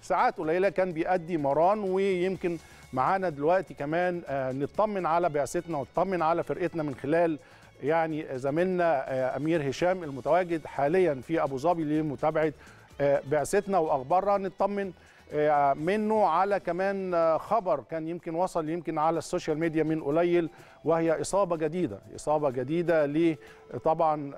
ساعات قليله كان بيأدي مران. ويمكن معانا دلوقتي كمان نطمن على بعثتنا ونطمن على فرقتنا من خلال يعني زميلنا امير هشام المتواجد حاليا في ابو ظبي لمتابعه بعثتنا واخبارها. نطمن منه على كمان خبر كان يمكن وصل يمكن على السوشيال ميديا من قليل، وهي اصابه جديده ل طبعا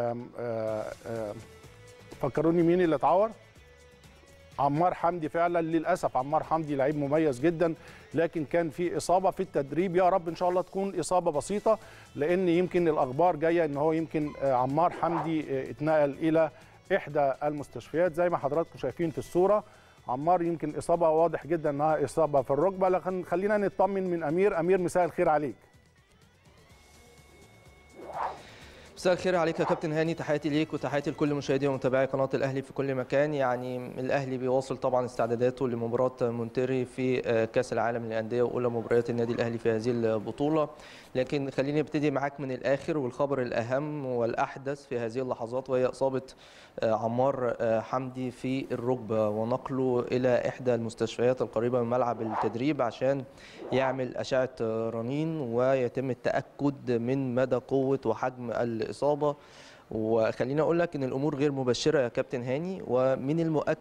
فكروني مين اللي اتعور؟ عمار حمدي. فعلا للاسف عمار حمدي لعيب مميز جدا، لكن كان في اصابه في التدريب. يا رب ان شاء الله تكون اصابه بسيطه، لان يمكن الاخبار جايه ان هو يمكن عمار حمدي اتنقل الى احدى المستشفيات زي ما حضراتكم شايفين في الصوره. عمار يمكن اصابه واضح جدا انها اصابه في الركبه، لكن خلينا نطمن من امير. مساء الخير عليك. مساء الخير عليك يا كابتن هاني، تحياتي ليك وتحياتي لكل مشاهدي ومتابعي قناه الاهلي في كل مكان. يعني الاهلي بيواصل طبعا استعداداته لمباراه مونتيري في كاس العالم للانديه واولى مباريات النادي الاهلي في هذه البطوله، لكن خليني ابتدي معاك من الاخر والخبر الاهم والاحدث في هذه اللحظات، وهي اصابه عمار حمدي في الركبه ونقله الى احدى المستشفيات القريبه من ملعب التدريب عشان يعمل اشعه رنين ويتم التاكد من مدى قوه وحجم الإصابة. وخليني أقول لك إن الأمور غير مبشرة يا كابتن هاني، ومن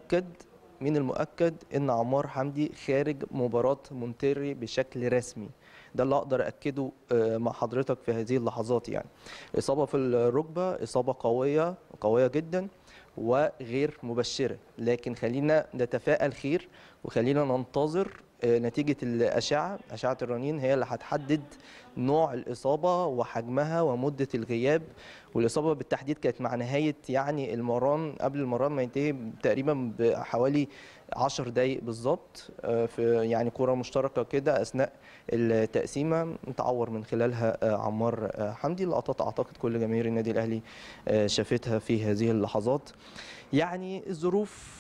المؤكد إن عمار حمدي خارج مباراة مونتيري بشكل رسمي. ده اللي أقدر أكده مع حضرتك في هذه اللحظات. يعني إصابة في الركبة، إصابة قوية جدا وغير مبشرة، لكن خلينا نتفائل خير وخلينا ننتظر نتيجة أشعة الرنين هي اللي هتحدد نوع الإصابة وحجمها ومدة الغياب. والإصابة بالتحديد كانت مع نهاية يعني المران، قبل المران ما ينتهي تقريبا بحوالي 10 دقايق بالظبط، في يعني كرة مشتركة كده أثناء التقسيمة تعور من خلالها عمار حمدي. لقطات أعتقد كل جماهير النادي الأهلي شافتها في هذه اللحظات. يعني الظروف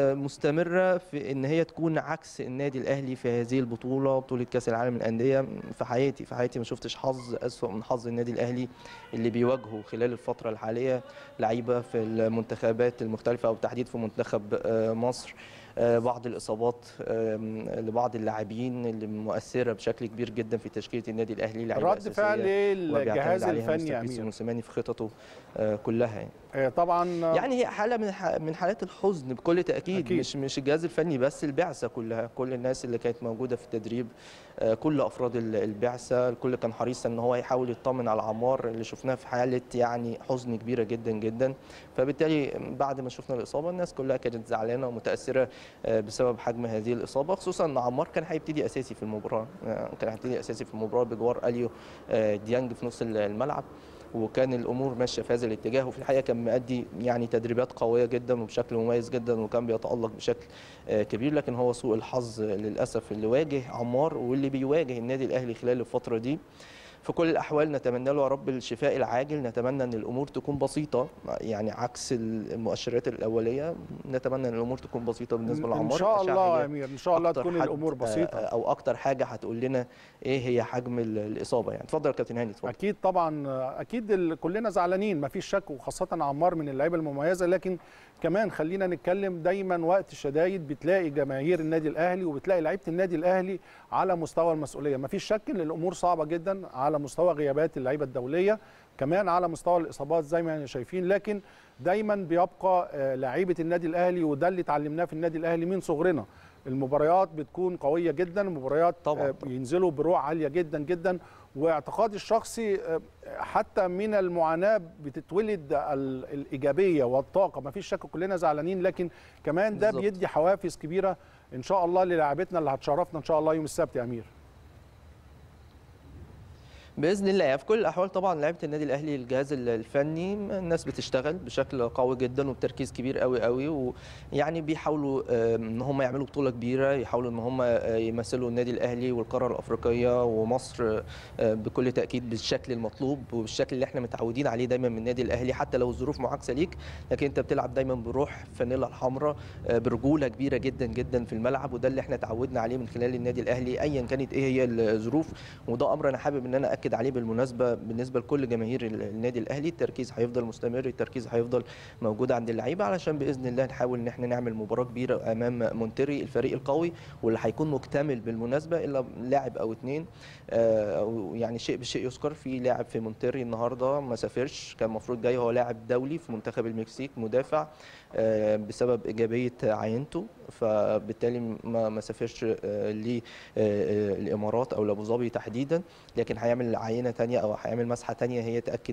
مستمرة في ان هي تكون عكس النادي الاهلي في هذه البطولة، بطولة كاس العالم للاندية. في حياتي ما شفتش حظ اسوأ من حظ النادي الاهلي اللي بيواجهه خلال الفترة الحالية لعيبة في المنتخبات المختلفة او بالتحديد في منتخب مصر. بعض الإصابات لبعض اللاعبين اللي مؤثرة بشكل كبير جدا في تشكيلة النادي الأهلي، لعيبة رد فعل الجهاز الفني يا أمير موسيماني في خططه كلها. يعني طبعا يعني هي حالة من حالات الحزن بكل تأكيد. مش الجهاز الفني بس، البعثة كلها، كل الناس اللي كانت موجودة في التدريب، كل أفراد البعثة، الكل كان حريص ان هو يحاول يطمن على عمار اللي شفناه في حالة يعني حزن كبيرة جدا جدا. فبالتالي بعد ما شفنا الإصابة الناس كلها كانت زعلانة ومتأثرة بسبب حجم هذه الإصابة، خصوصا ان عمار كان هيبتدي أساسي في المباراة، بجوار أليو ديانج في نص الملعب، وكان الامور ماشيه في هذا الاتجاه. وفي الحقيقه كان مؤدي يعني تدريبات قويه جدا وبشكل مميز جدا وكان بيتالق بشكل كبير، لكن هو سوء الحظ للاسف اللي واجه عمار واللي بيواجه النادي الاهلي خلال الفتره دي. في كل الاحوال نتمنى له يا رب الشفاء العاجل، نتمنى ان الامور تكون بسيطه، يعني عكس المؤشرات الاوليه، نتمنى ان الامور تكون بسيطه بالنسبه لعمار. ان شاء الله يا امير، ان شاء الله تكون الامور بسيطه، او اكتر حاجه هتقول لنا ايه هي حجم الاصابه. يعني اتفضل يا كابتن هاني. اتفضل. اكيد طبعا، اكيد كلنا زعلانين ما فيش شك، وخاصه عمار من اللعيبه المميزه، لكن كمان خلينا نتكلم دايما وقت الشدايد بتلاقي جماهير النادي الاهلي وبتلاقي لعيبه النادي الاهلي على مستوى المسؤوليه. ما فيش شك ان الامور صعبه جدا على مستوى غيابات اللعيبه الدوليه، كمان على مستوى الاصابات زي ما شايفين، لكن دايما بيبقى لعيبه النادي الاهلي، وده اللي اتعلمناه في النادي الاهلي من صغرنا. المباريات بتكون قويه جدا، المباريات طبعا ينزلوا بروح عاليه جدا جدا، واعتقادي الشخصي حتى من المعاناه بتتولد الايجابيه والطاقه. ما فيش شك كلنا زعلانين، لكن كمان ده بيدي حوافز كبيره ان شاء الله للاعبتنا اللي هتشرفنا ان شاء الله يوم السبت يا امير. باذن الله. في كل الاحوال طبعا لعيبه النادي الاهلي الجهاز الفني الناس بتشتغل بشكل قوي جدا وبتركيز كبير قوي قوي، ويعني بيحاولوا ان هم يعملوا بطوله كبيره، يحاولوا ان هم يمثلوا النادي الاهلي والقاره الافريقيه ومصر بكل تاكيد بالشكل المطلوب وبالشكل اللي احنا متعودين عليه دايما من النادي الاهلي، حتى لو الظروف معاكسه ليك، لكن انت بتلعب دايما بروح فانيلا الحمراء، برجوله كبيره جدا جدا في الملعب، وده اللي احنا تعودنا عليه من خلال النادي الاهلي ايا كانت ايه هي الظروف. وده امر انا حابب ان انا اكد باكد عليه بالمناسبه بالنسبه لكل جماهير النادي الاهلي، التركيز هيفضل مستمر، التركيز هيفضل موجود عند اللعيبه علشان باذن الله نحاول ان احنا نعمل مباراه كبيره امام مونتيري الفريق القوي، واللي هيكون مكتمل بالمناسبه الا لاعب او اثنين. يعني شيء بالشيء يذكر، في لاعب في مونتيري النهارده ما سافرش، كان المفروض جاي، هو لاعب دولي في منتخب المكسيك مدافع، بسبب ايجابيه عينته فبالتالي ما سافرش للامارات او لابو ظبي تحديدا، لكن هيعمل عينه ثانيه او هيعمل مسحه ثانيه هي تاكد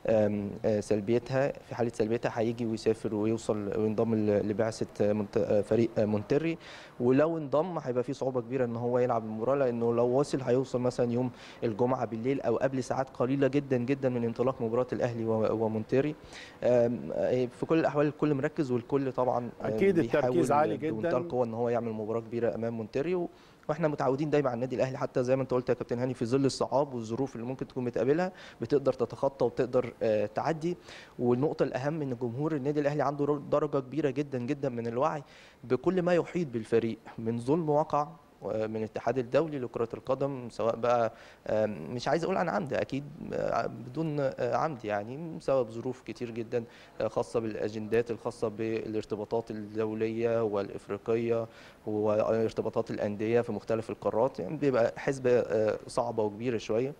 سلبيتها. في حاله سلبيتها هيجي ويسافر ويوصل وينضم لبعثه فريق مونتيري، ولو انضم هيبقى في صعوبه كبيره ان هو يلعب المباراه، لانه لو وصل هيوصل مثلا يوم الجمعه بالليل او قبل ساعات قليله جدا جدا من انطلاق مباراه الاهلي ومونتيري. في كل الاحوال الكل مركز والكل طبعا اكيد التركيز عالي جدا بمنتهى القوه ان هو يعمل مباراه كبيره امام مونتيري، واحنا متعودين دايما على النادي الاهلي، حتى زي ما انت قلت يا كابتن هاني، في ظل الصعاب والظروف اللي ممكن تكون بتقابلها بتقدر تتخطى وبتقدر تعدي. والنقطه الاهم ان جمهور النادي الاهلي عنده درجه كبيره جدا جدا من الوعي بكل ما يحيط بالفريق من ظلم وقع من الاتحاد الدولي لكرة القدم، سواء بقى مش عايز اقول عن عمد، اكيد بدون عمد، يعني بسبب ظروف كتير جدا خاصة بالاجندات الخاصة بالارتباطات الدولية والافريقية وارتباطات الاندية في مختلف القارات، يعني بيبقى حسبة صعبة وكبيرة شوية.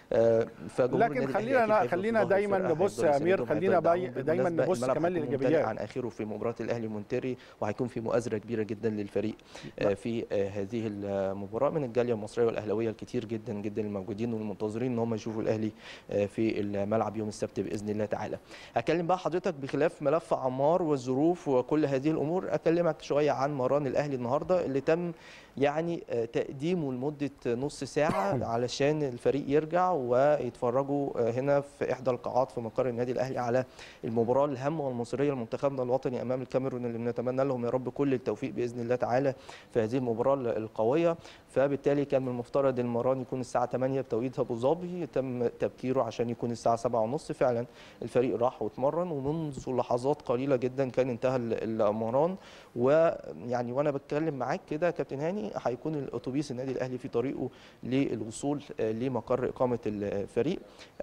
لكن خلينا دايما نبص يا امير، خلينا دايما نبص كمان للايجابيات عن اخره في مباراه الاهلي ومونتيري، وهيكون في مؤازره كبيره جدا للفريق في هذه المباراه من الجاليه المصريه والاهلاويه الكتير جدا جدا الموجودين والمنتظرين ان هم يشوفوا الاهلي في الملعب يوم السبت باذن الله تعالى. اكلم بقى حضرتك بخلاف ملف عمار والظروف وكل هذه الامور، اكلمك شويه عن مران الاهلي النهارده اللي تم يعني تقديمه لمده نص ساعه علشان الفريق يرجع ويتفرجوا هنا في احدى القاعات في مقر النادي الاهلي على المباراه الهامه والمصيريه لمنتخبنا الوطني امام الكاميرون، اللي بنتمنى لهم يا رب كل التوفيق باذن الله تعالى في هذه المباراه القويه. فبالتالي كان من المفترض المران يكون الساعه 8 بتوقيت ابو ظبي، تم تبكيره عشان يكون الساعه 7:30. فعلا الفريق راح واتمرن، ومنذ لحظات قليله جدا كان انتهى المران، ويعني وانا بتكلم معاك كده كابتن هاني هيكون الاتوبيس النادي الاهلي في طريقه للوصول لمقر اقامه الفريق.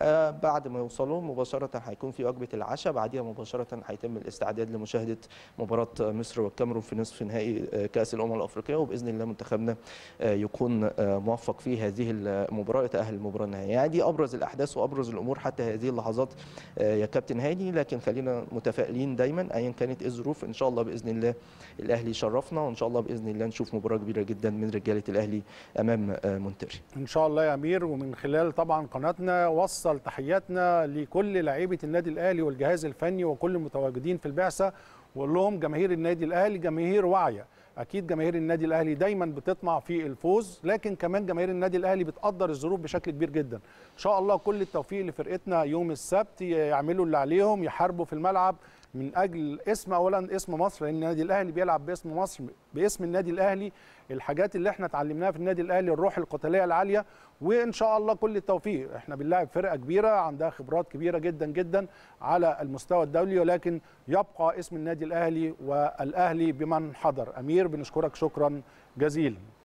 بعد ما يوصلوا مباشره هيكون في وجبه العشاء، بعديها مباشره هيتم الاستعداد لمشاهده مباراه مصر والكاميرون في نصف نهائي كاس الامم الافريقيه، وباذن الله منتخبنا يكون موفق في هذه المباراه يتاهل المباراه النهائيه. يعني دي ابرز الاحداث وابرز الامور حتى هذه اللحظات يا كابتن هاني، لكن خلينا متفائلين دايما ايا كانت الظروف، ان شاء الله باذن الله الاهلي يشرفنا، وان شاء الله باذن الله نشوف مباراه كبيره جدا من رجاله الاهلي امام مونتيري ان شاء الله يا امير. ومن خلال طبعا قناتنا وصل تحياتنا لكل لاعيبه النادي الاهلي والجهاز الفني وكل المتواجدين في البعثه، وقول لهم جماهير النادي الاهلي جماهير واعيه. اكيد جماهير النادي الاهلي دايما بتطمع في الفوز، لكن كمان جماهير النادي الاهلي بتقدر الظروف بشكل كبير جدا. ان شاء الله كل التوفيق لفرقتنا يوم السبت، يعملوا اللي عليهم، يحاربوا في الملعب من اجل اولا اسم مصر، لان النادي الاهلي بيلعب باسم مصر، باسم النادي الاهلي. الحاجات اللي احنا اتعلمناها في النادي الاهلي الروح القتاليه العاليه، وان شاء الله كل التوفيق. احنا بنلاعب فرقه كبيره عندها خبرات كبيره جدا جدا على المستوى الدولي، ولكن يبقى اسم النادي الاهلي والاهلي بمن حضر. امير بنشكرك شكرا جزيلا.